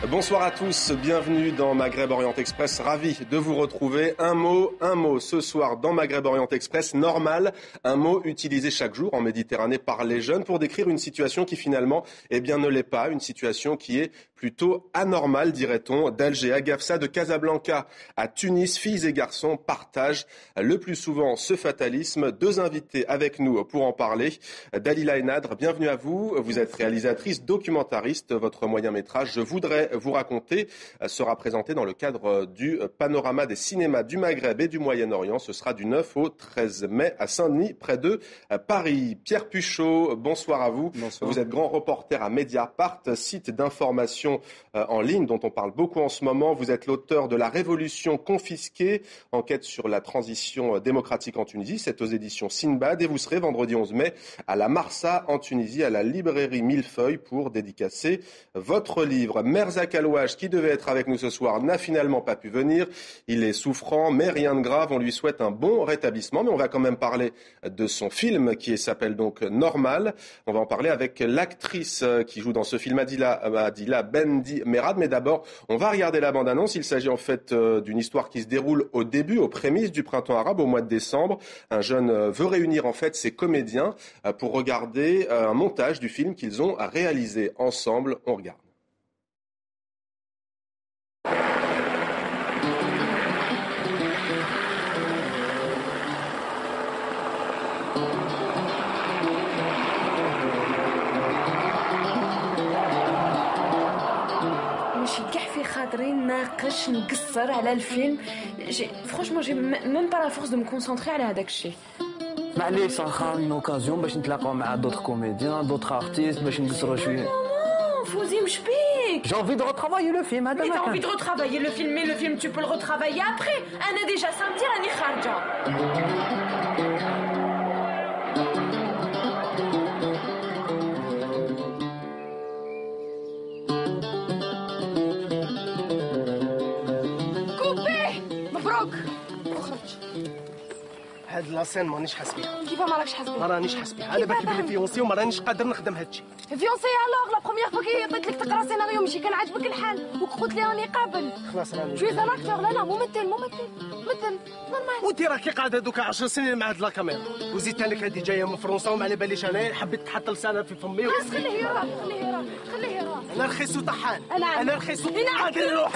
Bonsoir à tous, bienvenue dans Maghreb Orient Express, ravi de vous retrouver. Un mot ce soir dans Maghreb Orient Express, normal, un mot utilisé chaque jour en Méditerranée par les jeunes pour décrire une situation qui finalement ne l'est pas, une situation qui est plutôt anormale, dirait-on. D'Alger à Gafsa, de Casablanca à Tunis, filles et garçons partagent le plus souvent ce fatalisme. Deux invités avec nous pour en parler. Dalila Enadre, bienvenue à vous. Vous êtes réalisatrice, documentariste. Votre moyen-métrage, Je voudrais vous raconter, sera présenté dans le cadre du panorama des cinémas du Maghreb et du Moyen-Orient. Ce sera du 9 au 13 mai à Saint-Denis, près de Paris. Pierre Puchot, bonsoir à vous. Bonsoir. Vous êtes grand reporter à Mediapart, site d'information en ligne dont on parle beaucoup en ce moment. Vous êtes l'auteur de La Révolution confisquée, enquête sur la transition démocratique en Tunisie. C'est aux éditions Sinbad et vous serez vendredi 11 mai à la Marsa en Tunisie, à la librairie Millefeuille pour dédicacer votre livre. Merzak Alouache, qui devait être avec nous ce soir, n'a finalement pas pu venir. Il est souffrant, mais rien de grave. On lui souhaite un bon rétablissement. Mais on va quand même parler de son film qui s'appelle donc Normal. On va en parler avec l'actrice qui joue dans ce film, Adila Bendi Merad. Mais d'abord, on va regarder la bande-annonce. Il s'agit en fait d'une histoire qui se déroule au début, aux prémices du printemps arabe, au mois de décembre. Un jeune veut réunir en fait ses comédiens pour regarder un montage du film qu'ils ont réalisé ensemble. On regarde. ناقش نقصر على الفيلم franchement j'ai même pas la force de me concentrer على هذاك الشيء. معليش واخا une occasion باش نتلاقاو مع d'autres comédiens, d'autres artistes باش نقصروا شويه. Fouzi مش بيك. J'ai envie de retravailler le film. Mais t'as envie de retravailler le film, mais le film tu peux le retravailler après. انا déjà samedi راني خارجه. هاد لاسين مانيش حاس بيها. كيف ما راكش حاس بيها؟ ما رانيش حاس بيها. انا باكي بلي فيونسي وما رانيش قادر نخدم هادشي. فيونسي الوغ لا بروميير فوا كي عطيت لك تقرا سيناريو ماشي كان عاجبك الحال وقلت لي راني قابل. خلاص راني. جوي ان اكتور لا ممثل نورمال. ودي راكي قاعده دوكا 10 سنين مع هاد لا كاميرا وزيدت لك هادي جايه من فرنسا وما على باليش انا حبيت تحط لسانها في فمي. بس خليه يراه. انا رخيص وطحان. انا رخيص قادر نروح.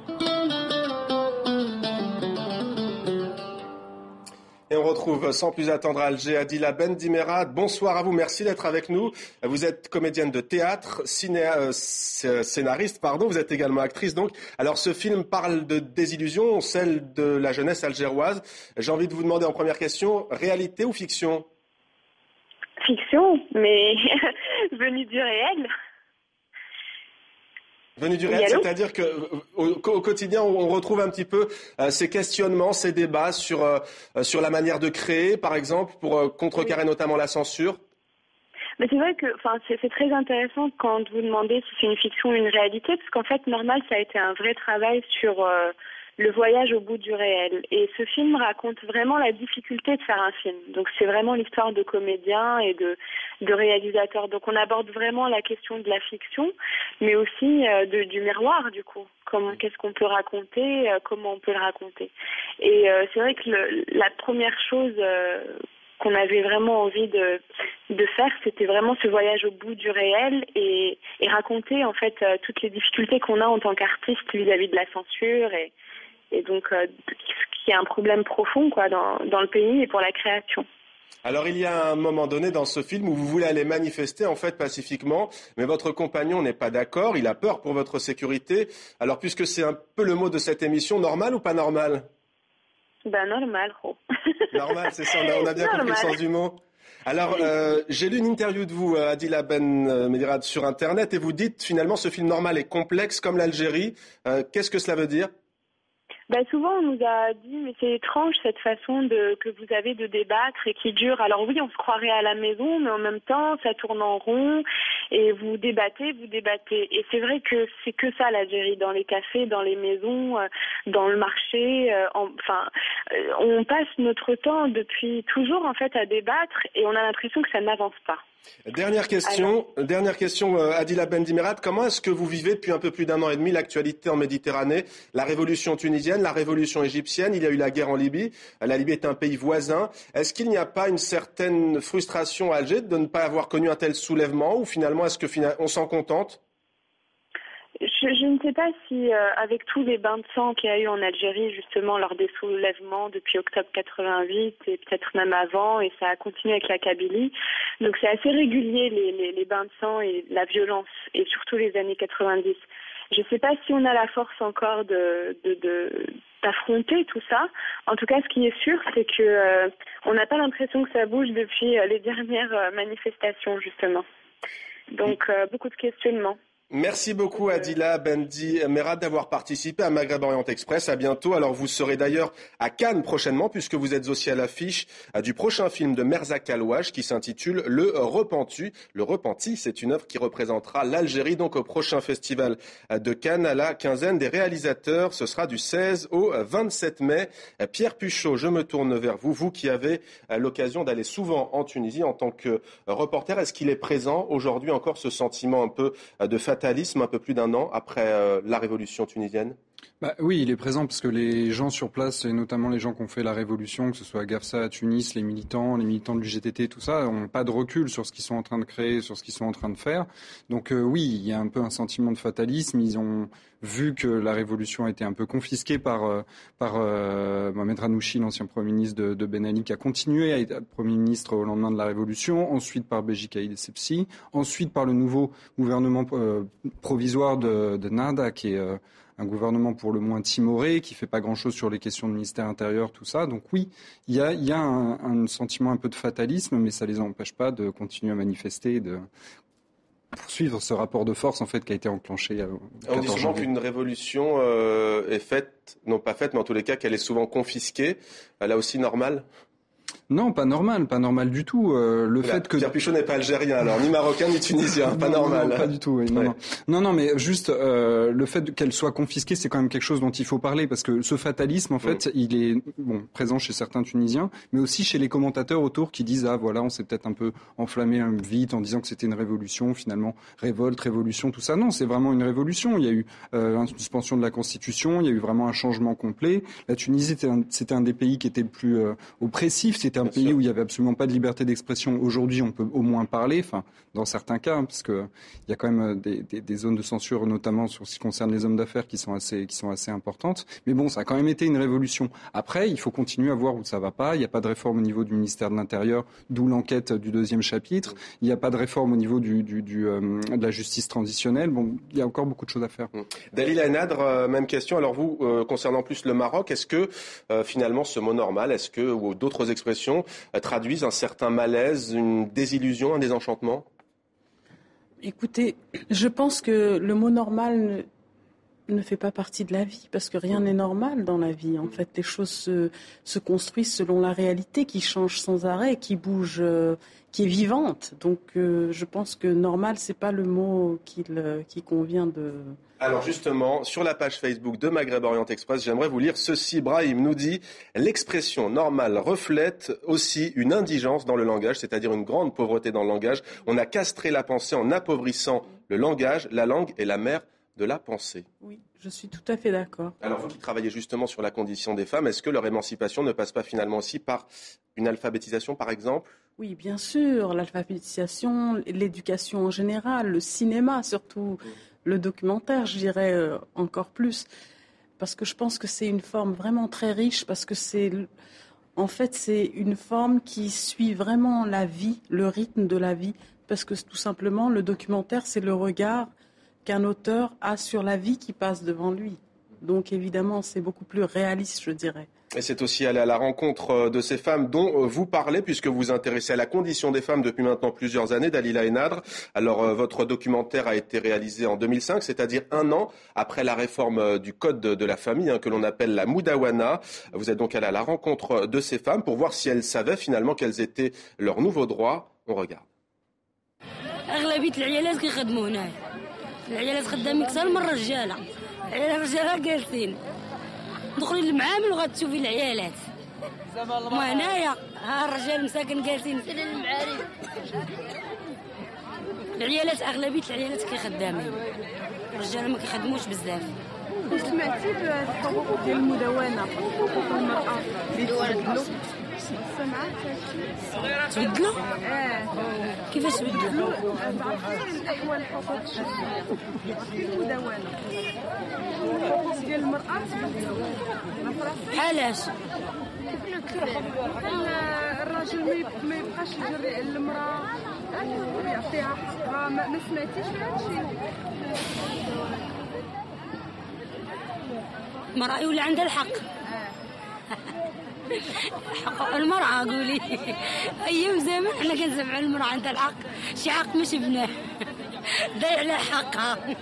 Et on retrouve sans plus attendre à Alger Adila Bendi Merad. Bonsoir à vous, merci d'être avec nous. Vous êtes comédienne de théâtre, scénariste, vous êtes également actrice donc. Alors ce film parle de désillusion, celle de la jeunesse algéroise. J'ai envie de vous demander en première question, réalité ou fiction ? Fiction, mais venue du réel. Venu du réel, c'est-à-dire qu'au quotidien, on retrouve un petit peu ces questionnements, ces débats sur la manière de créer, par exemple, pour contrecarrer notamment la censure. Mais c'est vrai que c'est très intéressant quand vous demandez si c'est une fiction ou une réalité, parce qu'en fait, Normal, ça a été un vrai travail sur le voyage au bout du réel. Et ce film raconte vraiment la difficulté de faire un film. Donc c'est vraiment l'histoire de comédiens et de réalisateurs. Donc on aborde vraiment la question de la fiction, mais aussi du miroir du coup. Qu'est-ce qu'on peut raconter, comment on peut le raconter. Et c'est vrai que la première chose qu'on avait vraiment envie de faire, c'était vraiment ce voyage au bout du réel et raconter en fait toutes les difficultés qu'on a en tant qu'artiste vis-à-vis de la censure et donc qui est un problème profond dans le pays et pour la création. Alors il y a un moment donné dans ce film où vous voulez aller manifester en fait pacifiquement, mais votre compagnon n'est pas d'accord, il a peur pour votre sécurité. Alors puisque c'est un peu le mot de cette émission, normal ou pas normal ? Normal, Normal, c'est ça, on a bien compris le sens du mot. Alors, j'ai lu une interview de vous, Adila Merad, sur Internet, et vous dites finalement ce film Normal est complexe comme l'Algérie. Qu'est-ce que cela veut dire ? Souvent, on nous a dit, mais c'est étrange cette façon que vous avez de débattre et qui dure. Alors oui, on se croirait à la maison, mais en même temps, ça tourne en rond. Et vous débattez. Et c'est vrai que c'est que ça l'Algérie, dans les cafés, dans les maisons, dans le marché. On passe notre temps depuis toujours en fait à débattre et on a l'impression que ça n'avance pas. Dernière question, Adila Bendimerat, comment est-ce que vous vivez depuis un peu plus d'1 an et demi l'actualité en Méditerranée, la révolution tunisienne, la révolution égyptienne, il y a eu la guerre en Libye, la Libye est un pays voisin. Est-ce qu'il n'y a pas une certaine frustration à Alger de ne pas avoir connu un tel soulèvement ou finalement est-ce qu'on s'en contente ? Je ne sais pas si, avec tous les bains de sang qu'il y a eu en Algérie, justement, lors des soulèvements depuis octobre 88 et peut-être même avant, et ça a continué avec la Kabylie. Donc c'est assez régulier, les bains de sang et la violence, et surtout les années 90. Je ne sais pas si on a la force encore d'affronter tout ça. En tout cas, ce qui est sûr, c'est que on n'a pas l'impression que ça bouge depuis les dernières manifestations, justement. Donc, beaucoup de questionnements. Merci beaucoup Adila Bendimerat d'avoir participé à Maghreb Orient Express. À bientôt. Alors vous serez d'ailleurs à Cannes prochainement puisque vous êtes aussi à l'affiche du prochain film de Merzak Alouache qui s'intitule Le Repenti. Le Repenti, c'est une œuvre qui représentera l'Algérie donc au prochain festival de Cannes à la quinzaine des réalisateurs. Ce sera du 16 au 27 mai. Pierre Puchot, je me tourne vers vous. Vous qui avez l'occasion d'aller souvent en Tunisie en tant que reporter, est-ce qu'il est présent aujourd'hui encore ce sentiment un peu de fatalisme un peu plus d'1 an après la révolution tunisienne ? Oui, il est présent parce que les gens sur place, et notamment les gens qui ont fait la révolution, que ce soit à Gafsa, à Tunis, les militants du GTT, tout ça, n'ont pas de recul sur ce qu'ils sont en train de créer, sur ce qu'ils sont en train de faire. Donc oui, il y a un peu un sentiment de fatalisme. Ils ont vu que la révolution a été un peu confisquée par Mohamed Ranouchi, l'ancien Premier ministre de Ben Ali, qui a continué à être Premier ministre au lendemain de la révolution, ensuite par Béji Caïd Essebsi, ensuite par le nouveau gouvernement provisoire de Nada, qui est un gouvernement pour le moins timoré, qui fait pas grand-chose sur les questions de ministère intérieur, tout ça. Donc oui, il y a un sentiment un peu de fatalisme, mais ça les empêche pas de continuer à manifester et de poursuivre ce rapport de force en fait qui a été enclenché. On dit souvent qu'une révolution est faite, non pas faite, mais en tous les cas qu'elle est souvent confisquée. Là aussi normal. Non, pas normal du tout. Pierre Puchot n'est pas algérien, alors ni marocain ni tunisien, pas normal. Non, pas du tout. Oui, non, mais juste le fait qu'elle soit confisquée, c'est quand même quelque chose dont il faut parler parce que ce fatalisme, en fait, il est présent chez certains Tunisiens, mais aussi chez les commentateurs autour qui disent on s'est peut-être un peu enflammé vite en disant que c'était une révolution, finalement révolution, tout ça. Non, c'est vraiment une révolution. Il y a eu une suspension de la Constitution, il y a eu vraiment un changement complet. La Tunisie, c'était un des pays qui était le plus oppressif. C'était un pays où il n'y avait absolument pas de liberté d'expression. Aujourd'hui, on peut au moins parler, dans certains cas, parce qu'il y a quand même des zones de censure, notamment sur ce qui concerne les hommes d'affaires, qui sont assez importantes. Mais bon, ça a quand même été une révolution. Après, il faut continuer à voir où ça ne va pas. Il n'y a pas de réforme au niveau du ministère de l'Intérieur, d'où l'enquête du 2e chapitre. Il n'y a pas de réforme au niveau de la justice transitionnelle. Bon, il y a encore beaucoup de choses à faire. Dalila Enadre, même question. Alors vous, concernant plus le Maroc, est-ce que finalement ce mot normal, ou d'autres expressions traduisent un certain malaise, une désillusion, un désenchantement ? Écoutez, je pense que le mot normal ne fait pas partie de la vie, parce que rien n'est normal dans la vie. En fait, les choses se construisent selon la réalité qui change sans arrêt, qui bouge, qui est vivante. Donc je pense que normal, c'est pas le mot qui convient de... Alors justement, sur la page Facebook de Maghreb Orient Express, j'aimerais vous lire ceci. Brahim nous dit « L'expression normale reflète aussi une indigence dans le langage, c'est-à-dire une grande pauvreté dans le langage. On a castré la pensée en appauvrissant le langage. La langue est la mère de la pensée. » Oui, je suis tout à fait d'accord. Alors vous qui travaillez justement sur la condition des femmes, est-ce que leur émancipation ne passe pas finalement aussi par une alphabétisation par exemple ? Oui, bien sûr, l'alphabétisation, l'éducation en général, le cinéma surtout. Le documentaire, je dirais encore plus, parce que je pense que c'est une forme vraiment très riche, parce que c'est une forme qui suit vraiment la vie, le rythme de la vie, parce que tout simplement, le documentaire, c'est le regard qu'un auteur a sur la vie qui passe devant lui. Donc évidemment, c'est beaucoup plus réaliste, je dirais. Et c'est aussi aller à la rencontre de ces femmes dont vous parlez, puisque vous vous intéressez à la condition des femmes depuis maintenant plusieurs années, Dalila Enadre. Alors, votre documentaire a été réalisé en 2005, c'est-à-dire 1 an après la réforme du code de la famille, que l'on appelle la Moudawana. Vous êtes donc allé à la rencontre de ces femmes pour voir si elles savaient finalement quels étaient leurs nouveaux droits. On regarde. اغلبيه العيالات كيخدموا هنايا العيالات خدامين اكثر من الرجاله الرجاله جالسين دخلي للمعامل وغتشوفي العيالات وهنايا ها الرجال مساكن جالسين في المعارف العيالات اغلبيه العيالات كيخدامين الرجاله ما كيخدموش بزاف. سمعتي بالحقوق ديال المدونه حقوق المراه اللي سمعت تبدلوا؟ كيفاش تبدلوا؟ تعرفين الاحوال الحقوق الشخصيه في المدونه الحقوق ديال المراه تبدلوا علاش؟ الراجل ما يبقاش يجري المراه ويعطيها حقها ما سمعتيش بهذا المرأة يولي عندها الحق حق المرأة قولي أيام زمان احنا كنسمعوا المرأة عندها الحق شي حق ما شفناه ضيع على حقها.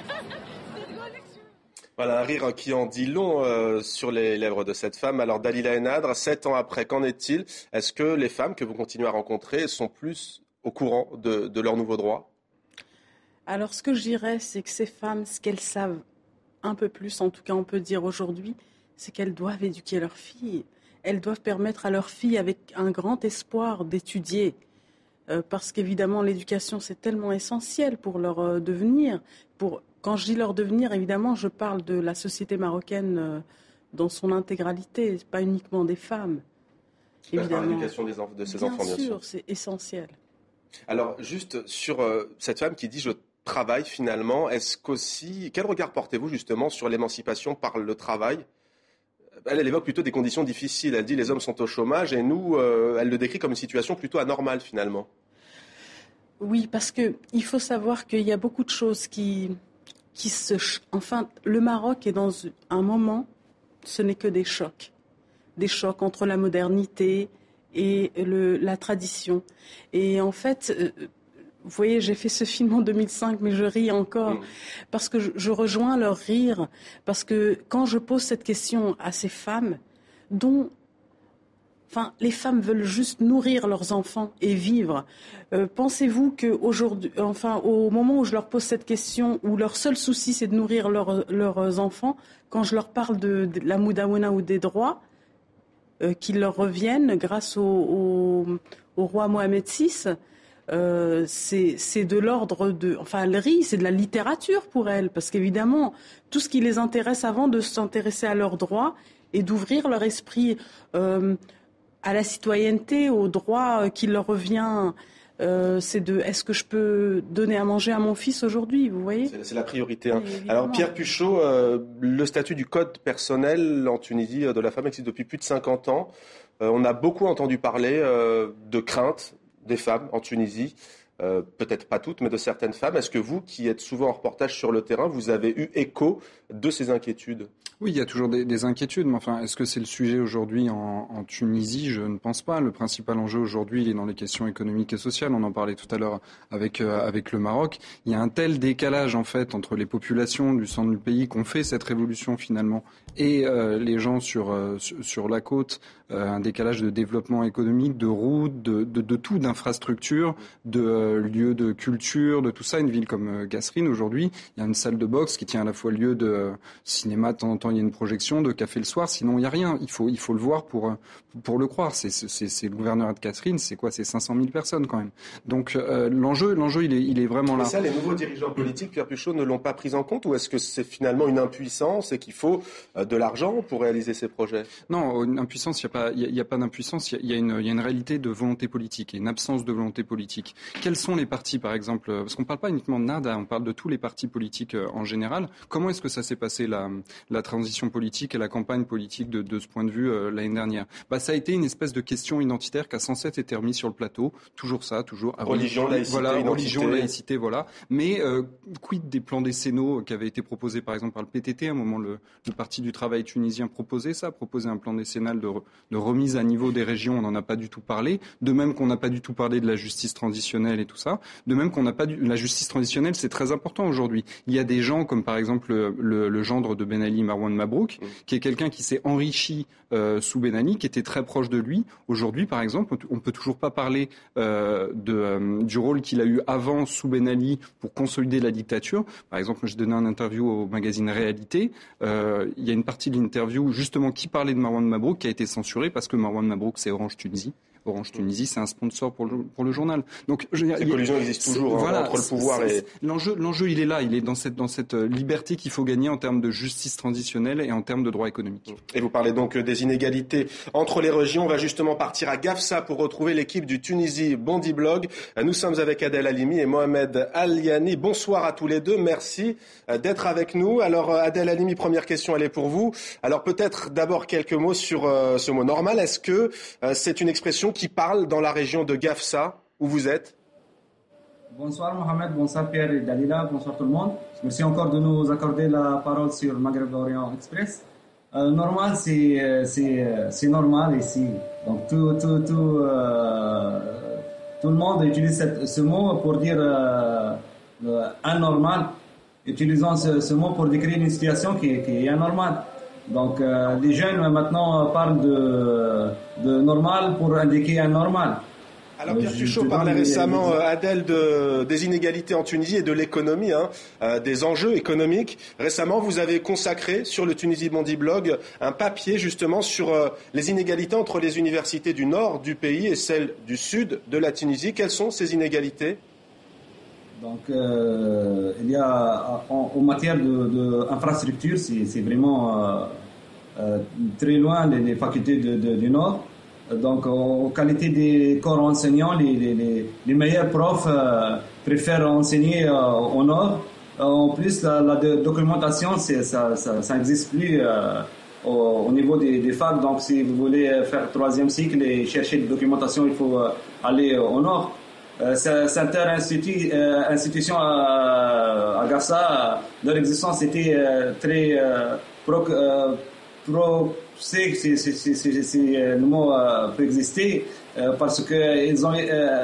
Voilà un rire qui en dit long sur les lèvres de cette femme. Alors Dalila Enadre, 7 ans après, qu'en est-il? Est-ce que les femmes que vous continuez à rencontrer sont plus au courant de leurs nouveaux droits? Alors ce que je dirais, c'est que ces femmes, ce qu'elles savent un peu plus, en tout cas on peut dire aujourd'hui, c'est qu'elles doivent éduquer leurs filles. Elles doivent permettre à leurs filles, avec un grand espoir, d'étudier. Parce qu'évidemment, l'éducation, c'est tellement essentiel pour leur devenir. Quand je dis leur devenir, évidemment, je parle de la société marocaine dans son intégralité, pas uniquement des femmes. Évidemment. L'éducation de ces enfants, bien sûr. C'est essentiel. Alors, juste sur cette femme qui dit « je travaille » finalement, est-ce qu'aussi... Quel regard portez-vous justement sur l'émancipation par le travail ? Elle évoque plutôt des conditions difficiles. Elle dit les hommes sont au chômage et nous, elle le décrit comme une situation plutôt anormale finalement. Oui, parce qu'il faut savoir qu'il y a beaucoup de choses Enfin, le Maroc est dans un moment, ce n'est que des chocs. Des chocs entre la modernité et la tradition. Et en fait... Vous voyez, j'ai fait ce film en 2005, mais je ris encore parce que je rejoins leur rire. Parce que quand je pose cette question à ces femmes, les femmes veulent juste nourrir leurs enfants et vivre. Pensez-vous qu'aujourd'hui, au moment où je leur pose cette question, où leur seul souci c'est de nourrir leurs enfants, quand je leur parle de la moudawana ou des droits qui leur reviennent grâce au roi Mohamed VI, c'est de l'ordre de... Enfin, elle rit, c'est de la littérature pour elle, parce qu'évidemment, tout ce qui les intéresse avant de s'intéresser à leurs droits et d'ouvrir leur esprit à la citoyenneté, aux droits qui leur revient, est-ce que je peux donner à manger à mon fils aujourd'hui, vous voyez ? C'est la priorité. Hein. Alors, Pierre Puchot, le statut du code personnel en Tunisie de la femme existe depuis plus de 50 ans. On a beaucoup entendu parler de craintes des femmes en Tunisie, peut-être pas toutes, mais de certaines femmes. Est-ce que vous, qui êtes souvent en reportage sur le terrain, vous avez eu écho de ces inquiétudes ? Oui, il y a toujours des inquiétudes, mais enfin, est-ce que c'est le sujet aujourd'hui en Tunisie ? Je ne pense pas. Le principal enjeu aujourd'hui, il est dans les questions économiques et sociales. On en parlait tout à l'heure avec le Maroc. Il y a un tel décalage, en fait, entre les populations du centre du pays qui ont fait cette révolution, finalement, et les gens sur la côte, un décalage de développement économique, de routes, de tout, d'infrastructures, de lieux de culture, de tout ça. Une ville comme Kasserine, aujourd'hui, il y a une salle de boxe qui tient à la fois lieu de cinéma, de temps en temps, il y a une projection, de café le soir, sinon il n'y a rien. Il faut le voir pour le croire. C'est le gouvernement de Kasserine, c'est quoi ? C'est 500 000 personnes quand même. Donc l'enjeu il est vraiment là. Et ça, les nouveaux dirigeants politiques, Pierre Puchot, ne l'ont pas pris en compte, ou est-ce que c'est finalement une impuissance et qu'il faut de l'argent pour réaliser ces projets ? Non, une impuissance, il n'y a pas d'impuissance, il y a une réalité de volonté politique et une absence de volonté politique. Quels sont les partis, par exemple ? Parce qu'on ne parle pas uniquement de NADA, on parle de tous les partis politiques en général. Comment est-ce que ça s'est passé, la transition politique et la campagne politique de ce point de vue l'année dernière ? Ça a été une espèce de question identitaire qui a sans cesse été remise sur le plateau. Toujours ça, toujours. Religion, laïcité, voilà, identité. Religion, laïcité, voilà. Mais quid des plans décennaux qui avaient été proposés par exemple par le PTT ? À un moment, le Parti du travail tunisien proposait un plan décennal de remise à niveau des régions. On n'en a pas du tout parlé. De même qu'on n'a pas du tout parlé de la justice transitionnelle, tout ça. De même qu'on n'a pas la justice transitionnelle, c'est très important aujourd'hui. Il y a des gens comme par exemple le gendre de Ben Ali, Marwan Mabrouk, qui est quelqu'un qui s'est enrichi sous Ben Ali, qui était très proche de lui. Aujourd'hui, par exemple, on peut toujours pas parler du rôle qu'il a eu avant sous Ben Ali pour consolider la dictature. Par exemple, je donnais un interview au magazine Réalité. Il y a une partie de l'interview justement qui parlait de Marwan Mabrouk qui a été censurée parce que Marwan Mabrouk, c'est Orange Tunisie. Orange Tunisie, c'est un sponsor pour le journal. Donc, cette collusion existe toujours entre le pouvoir et... L'enjeu, il est là. Il est dans cette liberté qu'il faut gagner en termes de justice transitionnelle et en termes de droits économiques. Et vous parlez donc des inégalités entre les régions. On va justement partir à Gafsa pour retrouver l'équipe du Tunisie Bondi Blog. Nous sommes avec Adel Halimi et Mohamed Aliani. Bonsoir à tous les deux. Merci d'être avec nous. Alors, Adel Halimi, première question, elle est pour vous. Alors, peut-être d'abord quelques mots sur ce mot normal. Est-ce que c'est une expression qui parle dans la région de Gafsa, où vous êtes? Bonsoir Mohamed, bonsoir Pierre et Dalila, bonsoir tout le monde. Merci encore de nous accorder la parole sur Maghreb Orient Express. Normal, c'est normal ici. Donc tout le monde utilise ce mot pour dire anormal. Utilisons ce mot pour décrire une situation qui est anormale. Donc les jeunes maintenant parlent de normal pour indiquer anormal. Alors Pierre Tuchot parlait récemment, Adèle, des inégalités en Tunisie et de l'économie, des enjeux économiques. Récemment, vous avez consacré sur le Tunisie Bondi Blog un papier justement sur les inégalités entre les universités du nord du pays et celles du sud de la Tunisie. Quelles sont ces inégalités ? Donc, il y a en matière d'infrastructure, c'est vraiment très loin des facultés du Nord. Donc, en qualité des corps enseignants, les meilleurs profs préfèrent enseigner au Nord. En plus, la documentation, ça n'existe plus au niveau des facs. Donc, si vous voulez faire troisième cycle et chercher de documentation, il faut aller au Nord. Certaines institutions à Gafsa, leur existence était très c'est le mot peut exister parce que ils ont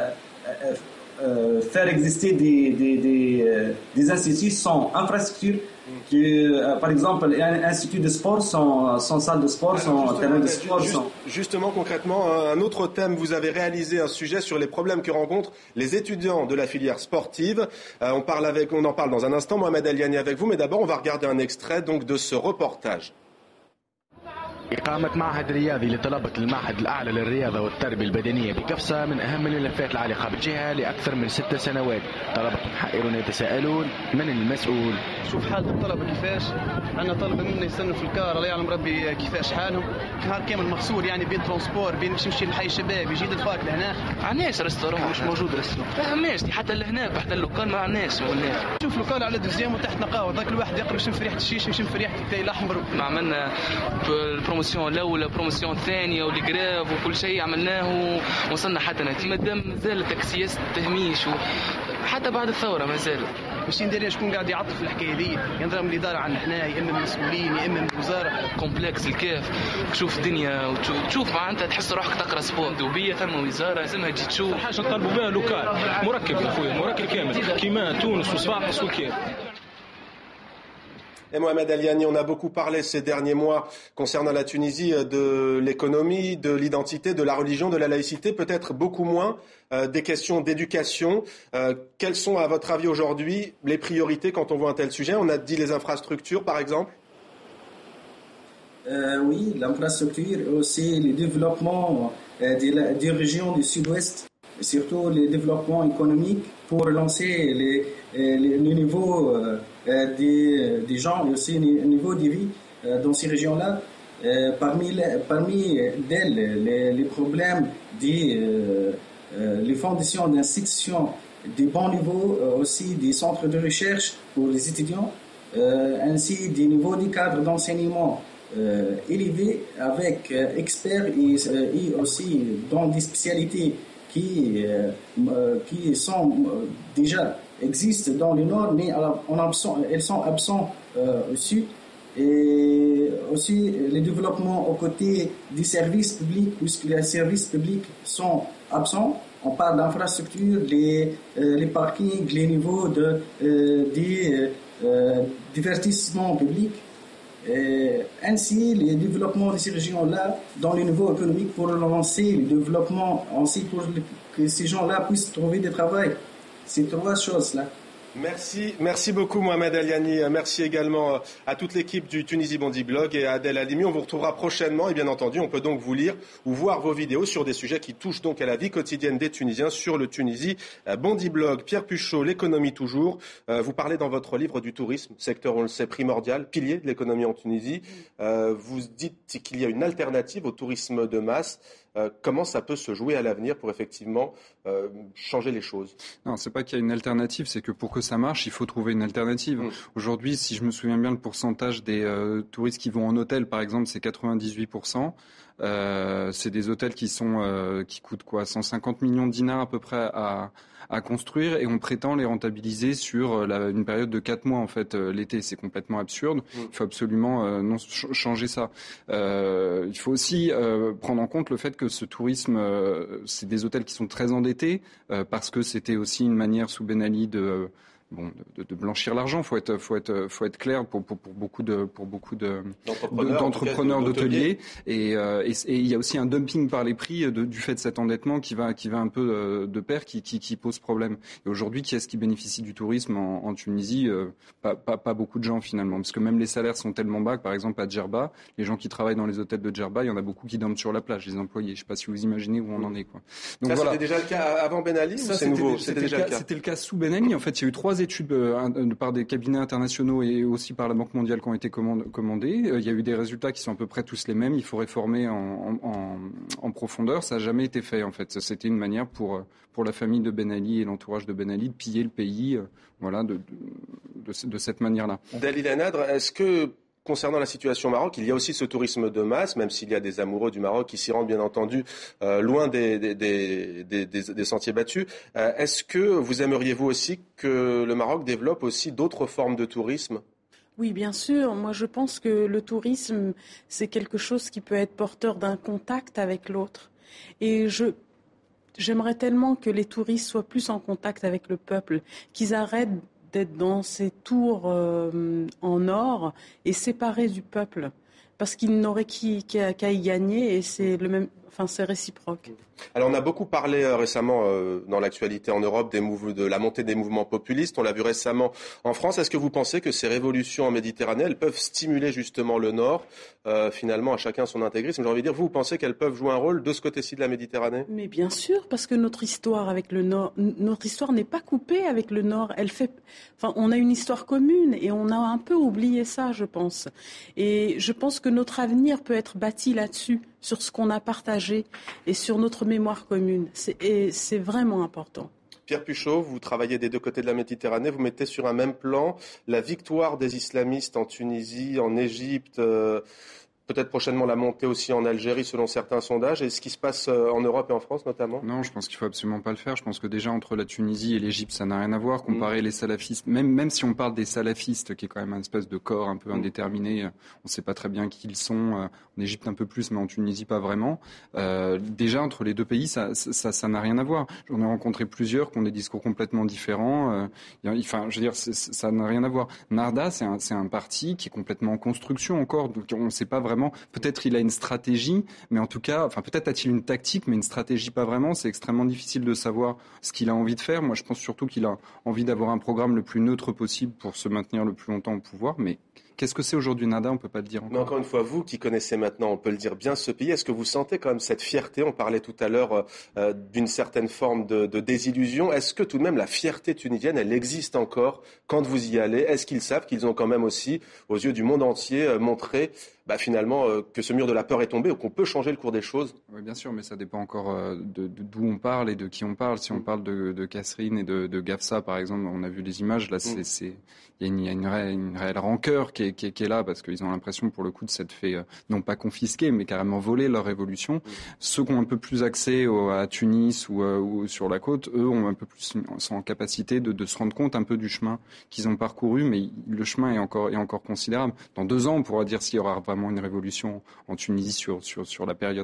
faire exister des instituts sans infrastructure. Par exemple, un institut de sport sans salle de sport, sans terrain de sport. Justement, concrètement, un autre thème, vous avez réalisé un sujet sur les problèmes que rencontrent les étudiants de la filière sportive. On en parle dans un instant, Mohamed Aliani avec vous, mais d'abord on va regarder un extrait donc de ce reportage. إقامة معهد رياضي لطلبة المعهد الأعلى للرياضة والتربية البدنية بكفسة من أهم الملفات العالقة بالجهة لأكثر من 6 سنوات. طلبة محائرون يتساءلون من المسؤول. شوف حالة الطلبة كيفاش، عندنا طلبة منا يستنوا في الكار، الله يعلم ربي كيفاش حالهم، نهار كامل مغسول يعني بين ترونسبور بين باش يمشي لحي الشباب يجي الفاك لهنا. عناش ريستورون مش موجود ريستورون. فهماش حتى لهنا حتى اللوكال ما عناش ولا. شوف لوكال على دوزيام وتحت نقاوة، ذاك الواحد يقرب يشم في ريحة الشيش يشم في ريحة التاي الأحمر. عملنا البروموسيون الاولى البروموسيون الثانيه والجراف وكل شيء عملناه وصلنا حتى نتيجه مادام زالت سياسه التهميش حتى بعد الثوره ما زالت. باش ندير شكون قاعد يعطف الحكايه دي ينظر من الاداره عندنا حنا يا اما المسؤولين يا اما من الوزاره كومبلكس الكاف تشوف الدنيا وتشوف معناتها تحس روحك تقرا سبور دوبيه ثم وزاره لازمها تجي تشوف حاجه نطالبوا بها لوكال مركب اخويا مركب كامل كيما تونس وصفاقس والكاف. Et Mohamed Aliani, on a beaucoup parlé ces derniers mois concernant la Tunisie de l'économie, de l'identité, de la religion, de la laïcité, peut-être beaucoup moins des questions d'éducation. Quelles sont, à votre avis, aujourd'hui, les priorités quand on voit un tel sujet ? On a dit les infrastructures, par exemple. Oui, l'infrastructure, aussi le développement des régions du sud-ouest, surtout le développement économique pour lancer le niveau des gens et aussi le niveau de vie dans ces régions-là. Parmi les problèmes les fondations d'institutions de bon niveau, aussi des centres de recherche pour les étudiants, ainsi des niveaux de cadres d'enseignement élevés avec experts et aussi dans des spécialités qui sont déjà existent dans le nord, mais elles sont absentes au sud. Et aussi le développement aux côtés des services publics, puisque les services publics sont absents On parle d'infrastructures, les parkings, les niveaux des divertissements publics. Ainsi, le développement de ces régions-là, dans les niveaux économiques, pour lancer le développement, ainsi pour que ces gens-là puissent trouver du travail. Ces trois choses-là. Merci beaucoup Mohamed Aliani. Merci également à toute l'équipe du Tunisie Bondi Blog et à Adel Halimi. On vous retrouvera prochainement et bien entendu, on peut donc vous lire ou voir vos vidéos sur des sujets qui touchent donc à la vie quotidienne des Tunisiens sur le Tunisie Bondi Blog. Pierre Puchot, l'économie toujours. Vous parlez dans votre livre du tourisme, secteur, on le sait, primordial, pilier de l'économie en Tunisie. Vous dites qu'il y a une alternative au tourisme de masse. Comment ça peut se jouer à l'avenir pour effectivement changer les choses? Non, c'est pas qu'il y a une alternative, c'est que pour que ça marche, il faut trouver une alternative. Aujourd'hui, si je me souviens bien, le pourcentage des touristes qui vont en hôtel, par exemple, c'est 98%. C'est des hôtels qui coûtent 150 millions de dinars à peu près à construire et on prétend les rentabiliser sur une période de 4 mois en fait l'été. C'est complètement absurde. Il faut absolument changer ça. Il faut aussi prendre en compte le fait que ce tourisme, c'est des hôtels qui sont très endettés parce que c'était aussi une manière sous Ben Ali de blanchir l'argent. Faut être clair pour beaucoup d'entrepreneurs d'hôteliers et il y a aussi un dumping par les prix du fait de cet endettement qui va un peu de pair qui pose problème. Et aujourd'hui, qui est-ce qui bénéficie du tourisme en Tunisie? Pas beaucoup de gens finalement, parce que même les salaires sont tellement bas que, par exemple à Djerba, les gens qui travaillent dans les hôtels de Djerba, il y en a beaucoup qui dorment sur la plage, les employés. Je ne sais pas si vous imaginez où on en est, quoi. Donc, ça, voilà. C'était déjà le cas avant Ben Ali ou c'est nouveau? C'était le cas sous Ben Ali. En fait, il y a eu 3 études par des cabinets internationaux et aussi par la Banque mondiale qui ont été commandées. Il y a eu des résultats qui sont à peu près tous les mêmes. Il faut réformer en profondeur. Ça n'a jamais été fait, en fait. C'était une manière pour la famille de Ben Ali et l'entourage de Ben Ali de piller le pays de cette manière-là. Dalil Anadr, est-ce que concernant la situation au Maroc, il y a aussi ce tourisme de masse, même s'il y a des amoureux du Maroc qui s'y rendent bien entendu loin des sentiers battus. Est-ce que vous aimeriez vous aussi que le Maroc développe aussi d'autres formes de tourisme ? Oui, bien sûr. Moi, je pense que le tourisme, c'est quelque chose qui peut être porteur d'un contact avec l'autre. Et j'aimerais tellement que les touristes soient plus en contact avec le peuple, qu'ils arrêtent d'être dans ces tours en or et séparés du peuple, parce qu'ils n'auraient qu'à y gagner et c'est c'est réciproque. Alors on a beaucoup parlé récemment dans l'actualité en Europe de la montée des mouvements populistes. On l'a vu récemment en France. Est-ce que vous pensez que ces révolutions en Méditerranée, elles peuvent stimuler justement le Nord, finalement à chacun son intégrisme? J'ai envie de dire, vous pensez qu'elles peuvent jouer un rôle de ce côté-ci de la Méditerranée? Mais bien sûr, parce que notre histoire avec le Nord, notre histoire n'est pas coupée avec le Nord. On a une histoire commune et on a un peu oublié ça, je pense. Et je pense que notre avenir peut être bâti là-dessus, sur ce qu'on a partagé et sur notre mémoire commune. C'est vraiment important. Pierre Puchot, vous travaillez des deux côtés de la Méditerranée, vous mettez sur un même plan la victoire des islamistes en Tunisie, en Égypte, peut-être prochainement la montée aussi en Algérie selon certains sondages. Et ce qui se passe en Europe et en France notamment? Non, je pense qu'il ne faut absolument pas le faire. Je pense que déjà entre la Tunisie et l'Égypte, ça n'a rien à voir. Comparer les salafistes, même si on parle des salafistes, qui est quand même un espèce de corps un peu indéterminé, on ne sait pas très bien qui ils sont. En Égypte un peu plus, mais en Tunisie pas vraiment. Déjà entre les deux pays, ça n'a rien à voir. J'en ai rencontré plusieurs qui ont des discours complètement différents. Je veux dire, ça n'a rien à voir. Narda, c'est un parti qui est complètement en construction encore. Donc on ne sait pas vraiment. Peut-être il a une stratégie, mais en tout cas, peut-être a-t-il une tactique, mais une stratégie pas vraiment. C'est extrêmement difficile de savoir ce qu'il a envie de faire. Moi, je pense surtout qu'il a envie d'avoir un programme le plus neutre possible pour se maintenir le plus longtemps au pouvoir, mais qu'est-ce que c'est aujourd'hui Nada? On ne peut pas le dire encore. Mais encore une fois, vous qui connaissez maintenant, on peut le dire bien, ce pays, est-ce que vous sentez quand même cette fierté? On parlait tout à l'heure d'une certaine forme de désillusion. Est-ce que tout de même la fierté tunisienne, elle existe encore quand vous y allez? Est-ce qu'ils savent qu'ils ont quand même aussi, aux yeux du monde entier, montré finalement que ce mur de la peur est tombé ou qu'on peut changer le cours des choses? Oui, bien sûr, mais ça dépend encore d'où on parle et de qui on parle. Si on parle de Kasserine et de Gafsa, par exemple, on a vu les images, là, il y a une réelle rancœur qui est là, parce qu'ils ont l'impression, pour le coup, de s'être fait, non pas confisquer, mais carrément voler leur révolution. Ceux qui ont un peu plus accès à Tunis ou sur la côte, eux, sont en capacité de se rendre compte un peu du chemin qu'ils ont parcouru, mais le chemin est encore considérable. Dans 2 ans, on pourra dire s'il y aura vraiment une révolution en Tunisie sur la période.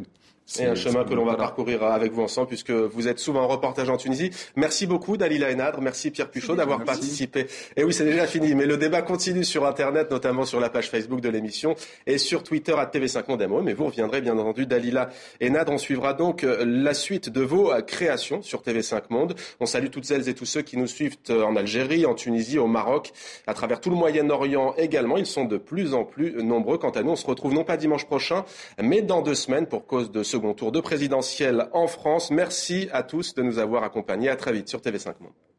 C'est un chemin que l'on va parcourir avec vous ensemble, puisque vous êtes souvent en reportage en Tunisie. Merci beaucoup Dalila Enadre, merci Pierre Puchot d'avoir participé. Et oui, c'est déjà fini, mais le débat continue sur Internet, notamment sur la page Facebook de l'émission et sur Twitter @TV5monde. Mais vous reviendrez bien entendu, Dalila Enadre. On suivra donc la suite de vos créations sur TV5 Monde. On salue toutes celles et tous ceux qui nous suivent en Algérie, en Tunisie, au Maroc, à travers tout le Moyen-Orient également. Ils sont de plus en plus nombreux. Quant à nous, on se retrouve non pas dimanche prochain, mais dans 2 semaines pour cause de second tour de présidentielle en France. Merci à tous de nous avoir accompagnés. À très vite sur TV5 Monde.